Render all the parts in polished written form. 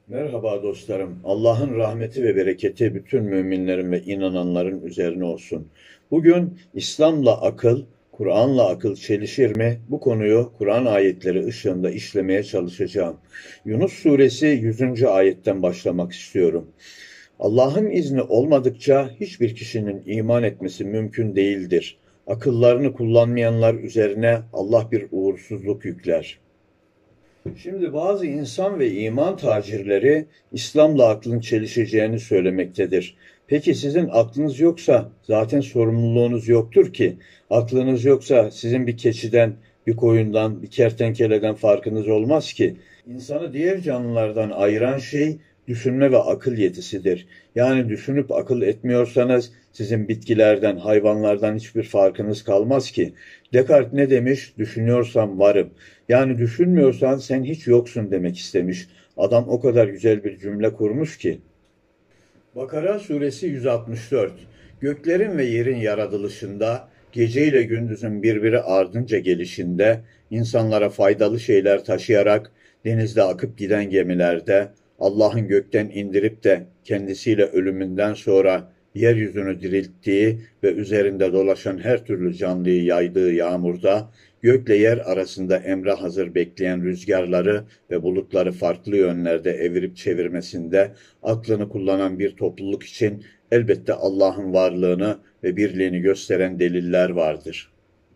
Merhaba dostlarım. Allah'ın rahmeti ve bereketi bütün müminlerin ve inananların üzerine olsun. Bugün İslam'la akıl, Kur'an'la akıl çelişir mi? Bu konuyu Kur'an ayetleri ışığında işlemeye çalışacağım. Yunus suresi 100. ayetten başlamak istiyorum. Allah'ın izni olmadıkça hiçbir kişinin iman etmesi mümkün değildir. Akıllarını kullanmayanlar üzerine Allah bir uğursuzluk yükler. Şimdi bazı insan ve iman tacirleri İslam'la aklın çelişeceğini söylemektedir. Peki sizin aklınız yoksa zaten sorumluluğunuz yoktur ki. Aklınız yoksa sizin bir keçiden, bir koyundan, bir kertenkeleden farkınız olmaz ki. İnsanı diğer canlılardan ayıran şey düşünme ve akıl yetisidir. Yani düşünüp akıl etmiyorsanız sizin bitkilerden, hayvanlardan hiçbir farkınız kalmaz ki. Descartes ne demiş? Düşünüyorsam varım. Yani düşünmüyorsan sen hiç yoksun demek istemiş. Adam o kadar güzel bir cümle kurmuş ki. Bakara suresi 164. Göklerin ve yerin yaratılışında, gece ile gündüzün birbiri ardınca gelişinde, insanlara faydalı şeyler taşıyarak denizde akıp giden gemilerde, Allah'ın gökten indirip de kendisiyle ölümünden sonra yeryüzünü dirilttiği ve üzerinde dolaşan her türlü canlıyı yaydığı yağmurda, gökle yer arasında emre hazır bekleyen rüzgarları ve bulutları farklı yönlerde evirip çevirmesinde aklını kullanan bir topluluk için elbette Allah'ın varlığını ve birliğini gösteren deliller vardır.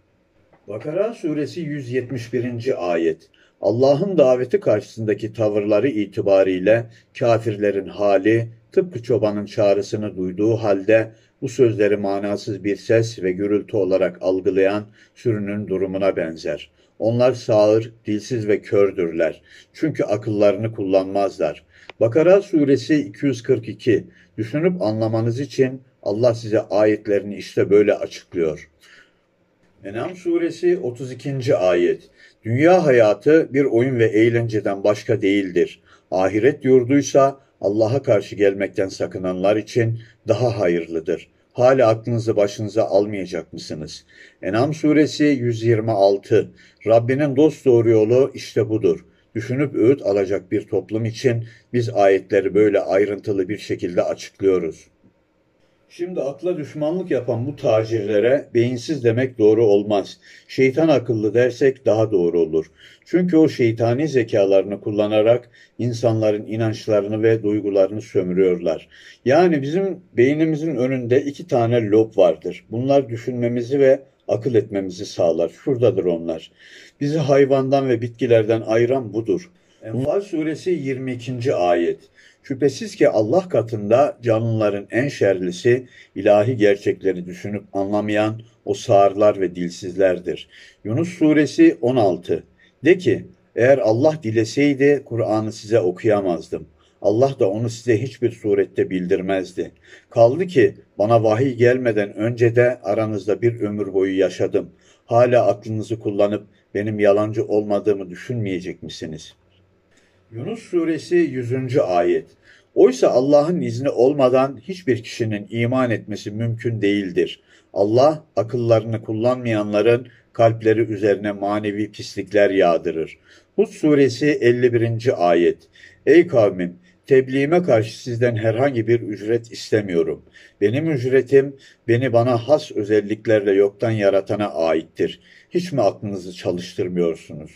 Bakara suresi 171. ayet. Allah'ın daveti karşısındaki tavırları itibariyle kafirlerin hali tıpkı çobanın çağrısını duyduğu halde bu sözleri manasız bir ses ve gürültü olarak algılayan sürünün durumuna benzer. Onlar sağır, dilsiz ve kördürler. Çünkü akıllarını kullanmazlar. Bakara suresi 242. Düşünüp anlamanız için Allah size ayetlerini işte böyle açıklıyor. En'am suresi 32. ayet. Dünya hayatı bir oyun ve eğlenceden başka değildir. Ahiret yurduysa Allah'a karşı gelmekten sakınanlar için daha hayırlıdır. Hala aklınızı başınıza almayacak mısınız? En'am suresi 126. Rabbinin dosdoğru yolu işte budur. Düşünüp öğüt alacak bir toplum için biz ayetleri böyle ayrıntılı bir şekilde açıklıyoruz. Şimdi akla düşmanlık yapan bu tacirlere beyinsiz demek doğru olmaz. Şeytan akıllı dersek daha doğru olur. Çünkü o şeytani zekalarını kullanarak insanların inançlarını ve duygularını sömürüyorlar. Yani bizim beynimizin önünde iki tane lob vardır. Bunlar düşünmemizi ve akıl etmemizi sağlar. Şuradadır onlar. Bizi hayvandan ve bitkilerden ayıran budur. Enfal suresi 22. ayet. Şüphesiz ki Allah katında canlıların en şerlisi ilahi gerçekleri düşünüp anlamayan o sağırlar ve dilsizlerdir. Yunus suresi 16. De ki, eğer Allah dileseydi Kur'an'ı size okuyamazdım. Allah da onu size hiçbir surette bildirmezdi. Kaldı ki bana vahiy gelmeden önce de aranızda bir ömür boyu yaşadım. Hala aklınızı kullanıp benim yalancı olmadığımı düşünmeyecek misiniz? Yunus suresi 100. ayet. Oysa Allah'ın izni olmadan hiçbir kişinin iman etmesi mümkün değildir. Allah akıllarını kullanmayanların kalpleri üzerine manevi pislikler yağdırır. Hud suresi 51. ayet. Ey kavmim, tebliğime karşı sizden herhangi bir ücret istemiyorum. Benim ücretim beni bana has özelliklerle yoktan yaratana aittir. Hiç mi aklınızı çalıştırmıyorsunuz?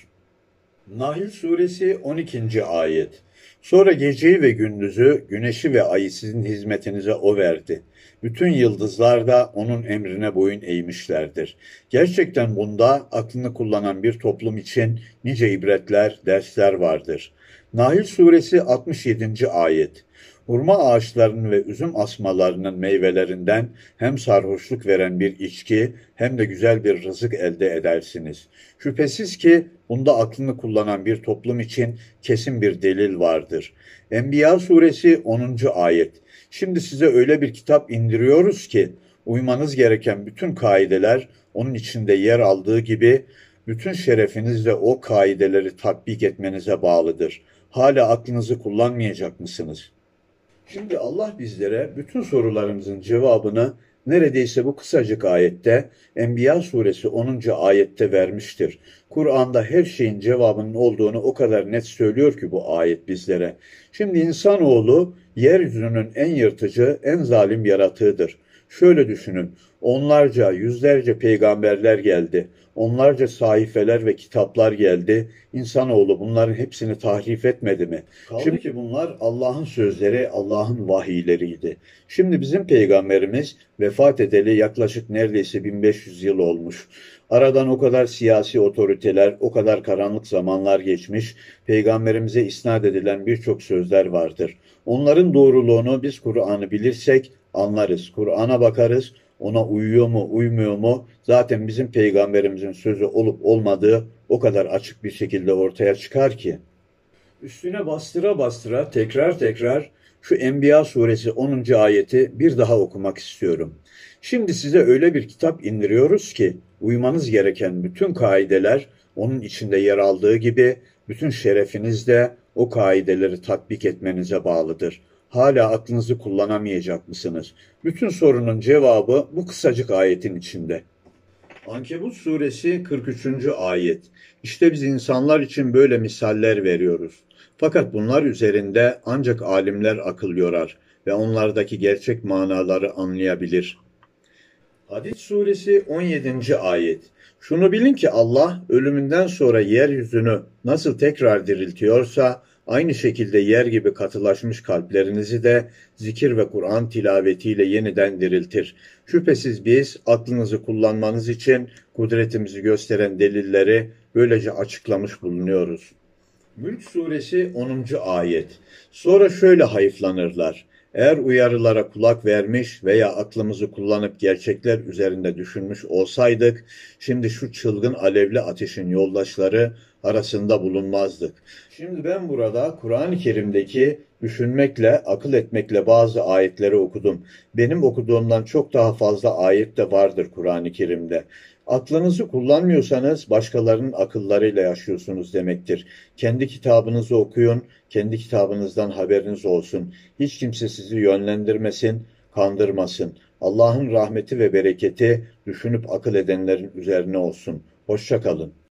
Nahl suresi 12. ayet. Sonra geceyi ve gündüzü, güneşi ve ayı sizin hizmetinize o verdi. Bütün yıldızlar da onun emrine boyun eğmişlerdir. Gerçekten bunda aklını kullanan bir toplum için nice ibretler, dersler vardır. Nahl suresi 67. ayet. Hurma ağaçlarının ve üzüm asmalarının meyvelerinden hem sarhoşluk veren bir içki hem de güzel bir rızık elde edersiniz. Şüphesiz ki bunda aklını kullanan bir toplum için kesin bir delil vardır. Enbiya suresi 10. ayet. Şimdi size öyle bir kitap indiriyoruz ki uymanız gereken bütün kaideler onun içinde yer aldığı gibi bütün şerefiniz de o kaideleri tatbik etmenize bağlıdır. Hala aklınızı kullanmayacak mısınız? Şimdi Allah bizlere bütün sorularımızın cevabını neredeyse bu kısacık ayette Enbiya suresi 10. ayette vermiştir. Kur'an'da her şeyin cevabının olduğunu o kadar net söylüyor ki bu ayet bizlere. Şimdi insanoğlu yeryüzünün en yırtıcı, en zalim yaratığıdır. Şöyle düşünün, onlarca, yüzlerce peygamberler geldi. Onlarca sahifeler ve kitaplar geldi. İnsanoğlu bunların hepsini tahrif etmedi mi? Kaldı ki bunlar Allah'ın sözleri, Allah'ın vahiyleriydi. Şimdi bizim peygamberimiz vefat edeli yaklaşık neredeyse 1500 yıl olmuş. Aradan o kadar siyasi otoriteler, o kadar karanlık zamanlar geçmiş, peygamberimize isnat edilen birçok sözler vardır. Onların doğruluğunu biz Kur'an'ı bilirsek anlarız. Kur'an'a bakarız, ona uyuyor mu, uymuyor mu? Zaten bizim peygamberimizin sözü olup olmadığı o kadar açık bir şekilde ortaya çıkar ki. Üstüne bastıra bastıra tekrar tekrar şu Enbiya suresi 10. ayeti bir daha okumak istiyorum. Şimdi size öyle bir kitap indiriyoruz ki uymanız gereken bütün kaideler onun içinde yer aldığı gibi bütün şerefiniz de o kaideleri tatbik etmenize bağlıdır. Hala aklınızı kullanamayacak mısınız? Bütün sorunun cevabı bu kısacık ayetin içinde. Ankebut suresi 43. ayet. İşte biz insanlar için böyle misaller veriyoruz. Fakat bunlar üzerinde ancak alimler akıl yorar ve onlardaki gerçek manaları anlayabilir. Hadid suresi 17. ayet. Şunu bilin ki Allah ölümünden sonra yeryüzünü nasıl tekrar diriltiyorsa aynı şekilde yer gibi katılaşmış kalplerinizi de zikir ve Kur'an tilavetiyle yeniden diriltir. Şüphesiz biz aklınızı kullanmanız için kudretimizi gösteren delilleri böylece açıklamış bulunuyoruz. Mülk suresi 10. ayet. Sonra şöyle hayıflanırlar. Eğer uyarılara kulak vermiş veya aklımızı kullanıp gerçekler üzerinde düşünmüş olsaydık, şimdi şu çılgın alevli ateşin yoldaşları arasında bulunmazdık. Şimdi ben burada Kur'an-ı Kerim'deki düşünmekle, akıl etmekle bazı ayetleri okudum. Benim okuduğumdan çok daha fazla ayet de vardır Kur'an-ı Kerim'de. Aklınızı kullanmıyorsanız başkalarının akıllarıyla yaşıyorsunuz demektir. Kendi kitabınızı okuyun, kendi kitabınızdan haberiniz olsun. Hiç kimse sizi yönlendirmesin, kandırmasın. Allah'ın rahmeti ve bereketi düşünüp akıl edenlerin üzerine olsun. Hoşça kalın.